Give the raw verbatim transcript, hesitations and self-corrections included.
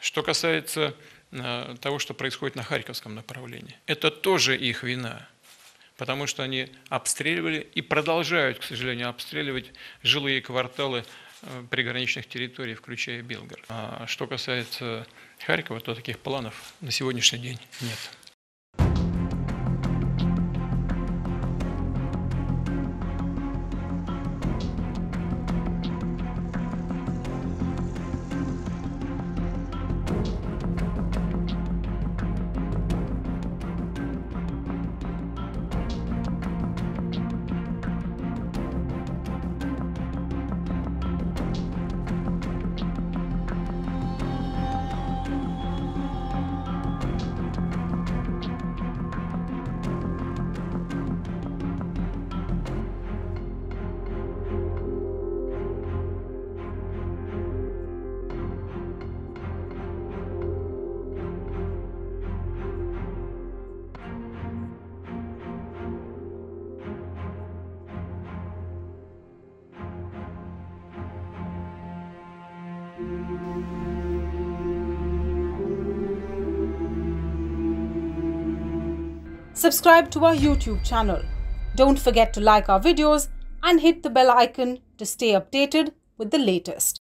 Что касается э, того, что происходит на Харьковском направлении, это тоже их вина, потому что они обстреливали и продолжают, к сожалению, обстреливать жилые кварталы э, приграничных территорий, включая Белгород. А что касается Харькова, то таких планов на сегодняшний день нет. Subscribe to our YouTube channel. Don't forget to like our videos and hit the bell icon to stay updated with the latest.